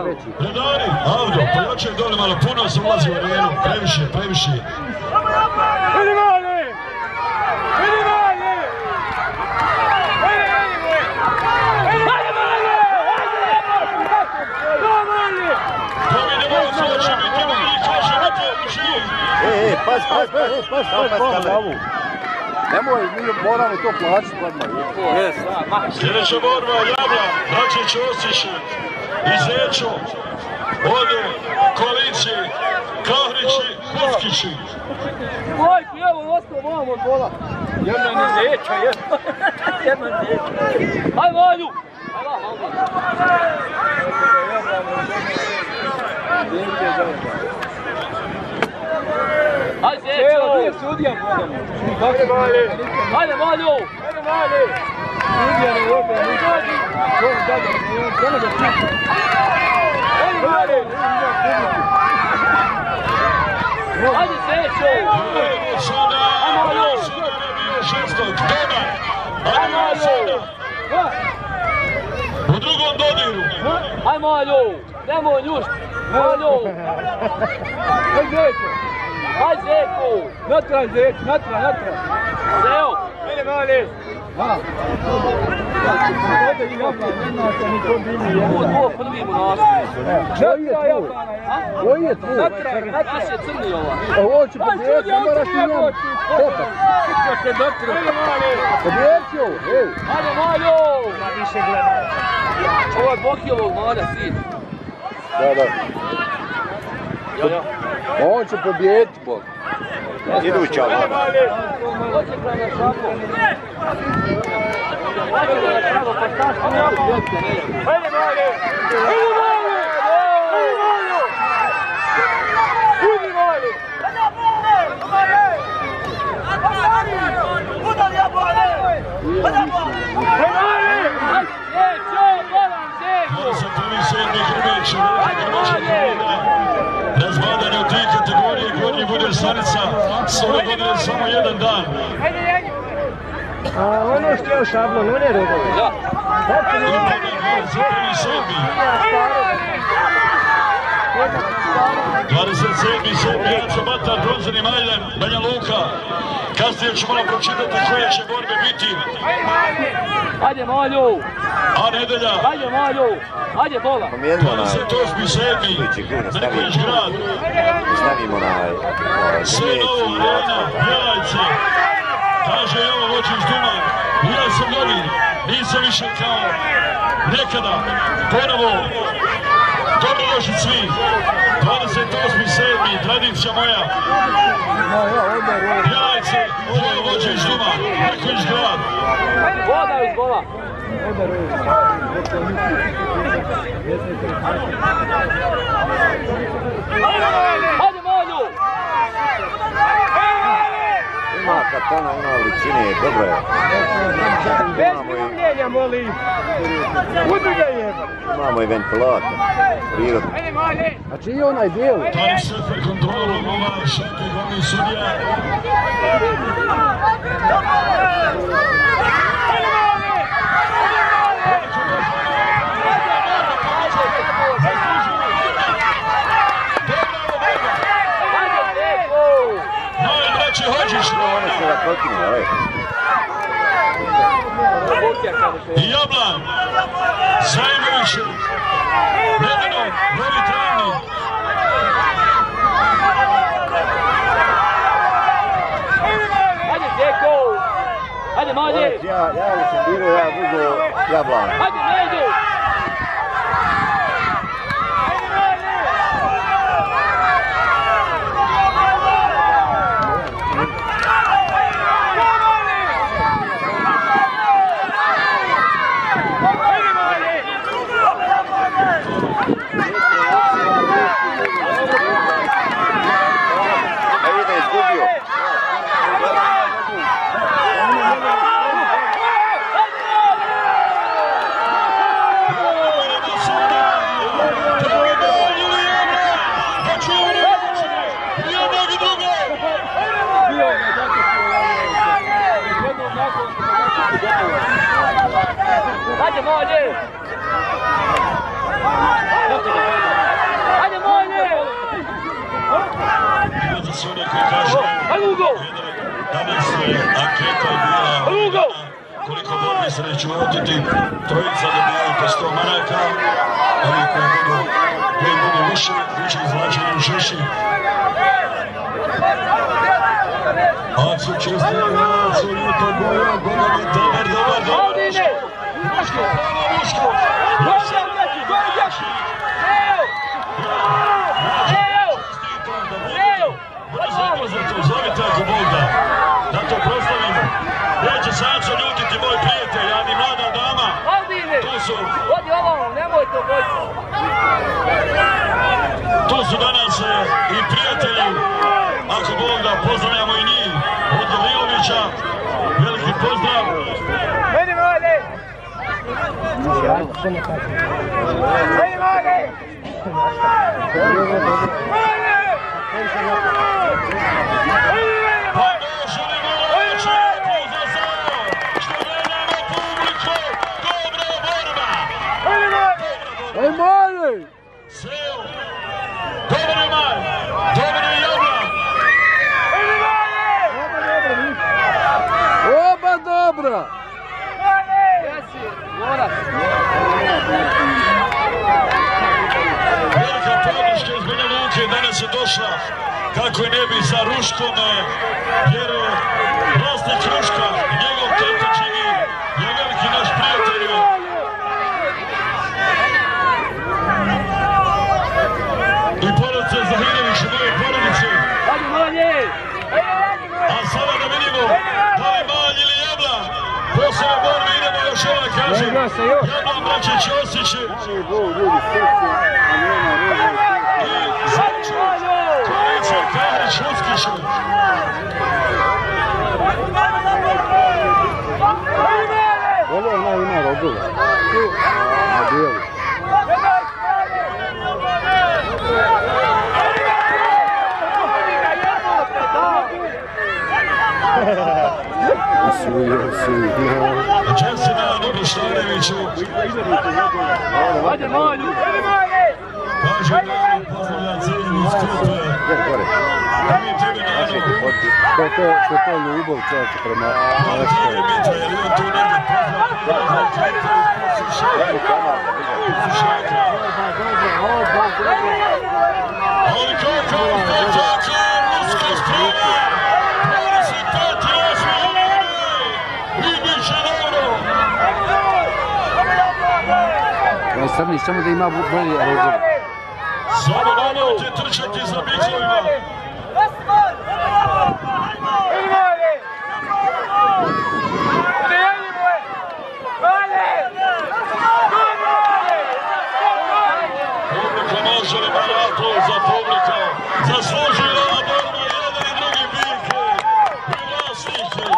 Redari, Avdo, pojačaj dole malo, puno se ulazi u arenu, previše. Vidi mali! Vidi mali! Hajde mali! To mi ne mogu sloći, vidimo i kaže na pomoći. Pas, nemoj, mi moramo to plaćati odmah. Sljedeća borba, Javla, braće Ćosić i Zečo, ovdje koalicije, Kahrići, Buckići. Majku, evo, ostao vam od bola. Jedna ni Zeča, jedna Zeča. Hajde, Malju! Hajde, Zečo! Hajde, sudija, Hajde, Malju! Hajde, Malju! Sudija ne obe, ne dođi. Hajde, Malju! Hajde, Zečo! U drugom dodiru. Hajde, Malju! Nemoj njušt! Malju! Hajde, Zečo! Hajde, Zeko! Natraj, Zeko, natraj! Zeo! Hajde, Mali! Ovdje i Jablana, nema se ni to bili. Ovo prvi mu nastavi. Koji je tu? Natraj, naš je crni ova. Ovo će pobijeti, ne moraš ti njemu. Popak. Pobijeti ovo, ej. Hajde, Malju! Ovo je Bokilov Malja, sin. Da. On će pobijeti, Bog. Iduća vlada. Hajde, Mali! Razbadanje u tih kategorije Gornji Budel Slanica s ove godine samo jedan dan. Ono što je šablon, on je rogovi. Da. Za 27. Jaco Batar, bronzani Majdan, Banja Luka. Kasnije ću malo pročitati koje će borbe biti. Hajde, Malju! A nedelja. Hajde, Malju! Hajde, bola! 28.7. Neković grad. Stavimo na... Sve novo Arena, Bjelajce. Kaže Jovo Vočić Duman. Ja sam novi, nisam više kao nekada. Ponovo, dobrodošli svi. 28.7. Tradicija moja. Bjelajce, Jovo Vočić Duman. Neković grad. Voda iz bola! Hajde, Malju! Ima katana, ima veličine, dobro je. Bez glumljenja, molim! Udruga je! Imamo i ventilator, prirodno. Hajde, Malju! A čiji je onaj dijel? Tari Sefer kontrolom, ova šepe glavni sudija. I Jablan, Zajmović, Nedenov, novi trening. Hajde, Zeko! Hajde, Malje! Ja sam bilo, ja budu Jablan. Hajde, Nedu! Hajde, Malje! Hajde Ugo! Danas anketa je bila koliko borbi se neću voditi, trojica dobijaju po 100 maraka, ovi koji budu više, biće izvlačeni u šeši. Aksu čestuje, Aksu ljuto boja, Gogovi, dobar. Aldine! Muško! Muško! Zovite ako Bog da, da to proslavimo. Neće se Aco ljutiti, moj prijatelj, a ni mlada dama. Aldine! Tu su. Odi ovo, nemoj to bojiti. Tu su danas i prijatelji, ako Bog da, pozdravljamo i njih. Od Gavrilovića, veliki pozdrav. Hajde mlade! Hajde mlade! Aj Mali! Seo! Dobar je Maj! Dobar je Javla! Oba dobra! Velika podrška iz Banja Luke danas je došla kako je ne bi za Ruškom, jer vlasnik Ruška, njegov tetičini je veliki naš prijatelj. I porodice Zahirević i moje porodice. A sada da vidimo da li Malj ili Javla. Posle borbe idemo još ova kaže. Javla braće Ćosić. I Zajče, Kovice, Kahrić, Uskić. Ovo ima robila. Na bijelu. Čestina Dobrištareviću. Hajde Malju! Kaže Nano, pozdravlja cijeljeni skup. Mi tebi Nano. Što je to ljubav čovječe prema Hvala je bitva jer je on tu negdje pozdrav za Kajta i Posušaka. Ali kako tako ruska strana. 25. I bit će dobro. Crni, samo da ima bolji rezerv. Samo nemojte trčati za bikovima. Publika može li barato za publika. Zaslužuje ova borba jedan i drugi bike i vlasnike.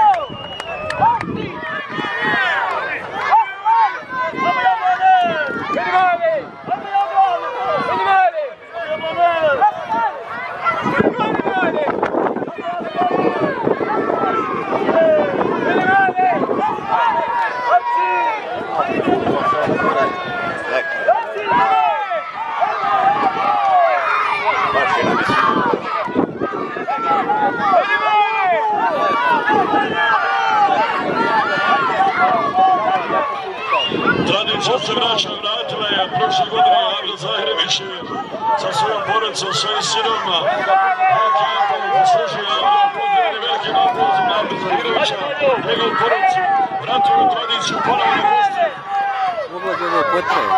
Tradicija se vraća, vratila je prošle godine Avda Zahirević sa svojom porodicom, svojim sinovima. Veliki napad zaslužuje Avda, pozdravljeni velikim aplauzom Avda Zahirevića, njegovu porodicu. Vratio je tradiciju ponovno na gosti. Mogla bi ovo potreje.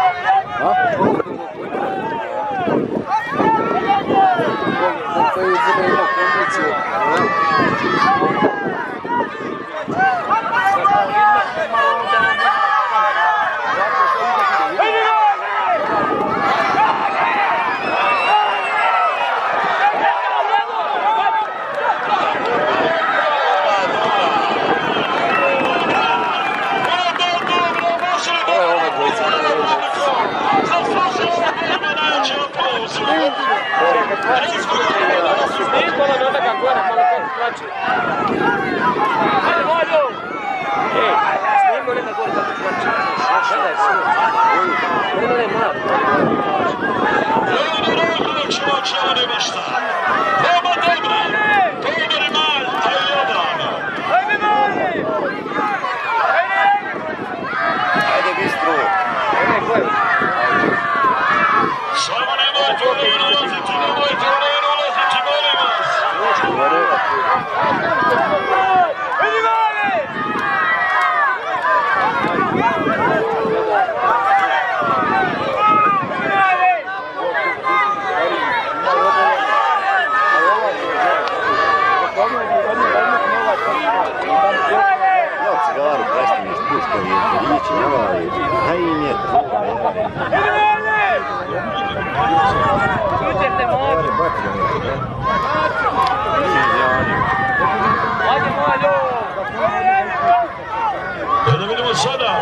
To je izgleda ima kondiciju. Hajde Malju! Snimimo ne na gore kako plače. Gledaj sve. Nema ne malo. Evo da ćemo nema šta. Nema dobra. Čujte mogu. Ajde Maljo. Da vidimo sada.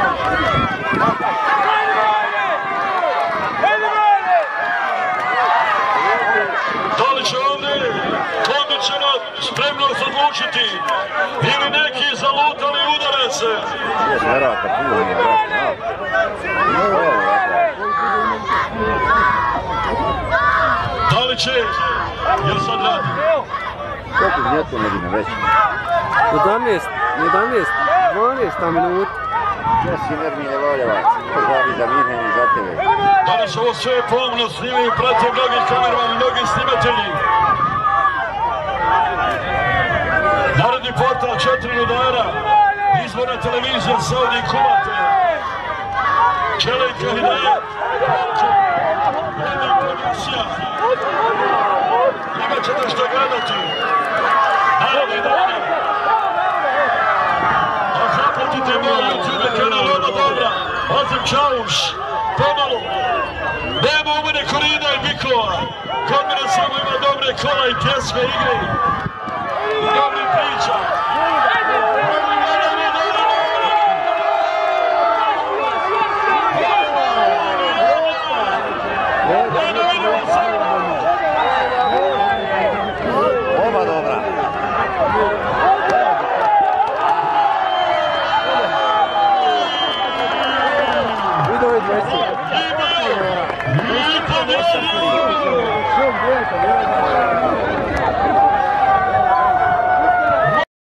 Da li će ovdje kondiciono spremno se odlučiti ili neki zalutali udarece? Da li će, jer sad radi? Koliko djeto medine već? 12 minuta. Ja si Nermine Valjevac, pozdravi za Mihajl i za tebe. Danas ovo sve pomno snimaju, prate mnogi kamermani, mnogi snimatelji. Narodni portal 4 rudara, izborna televizija Saudi Kumate, Čelejka Hidajet, Medij produkcija. Imat ćete što gledati. Narodni dani. A zapratite moj YouTube kanal Ona Dobra, Azim Čauš, pomalo. Nema u mene korida i bikova. Kod mene samo ima dobre kola i pjesme, igre. I dobri priča.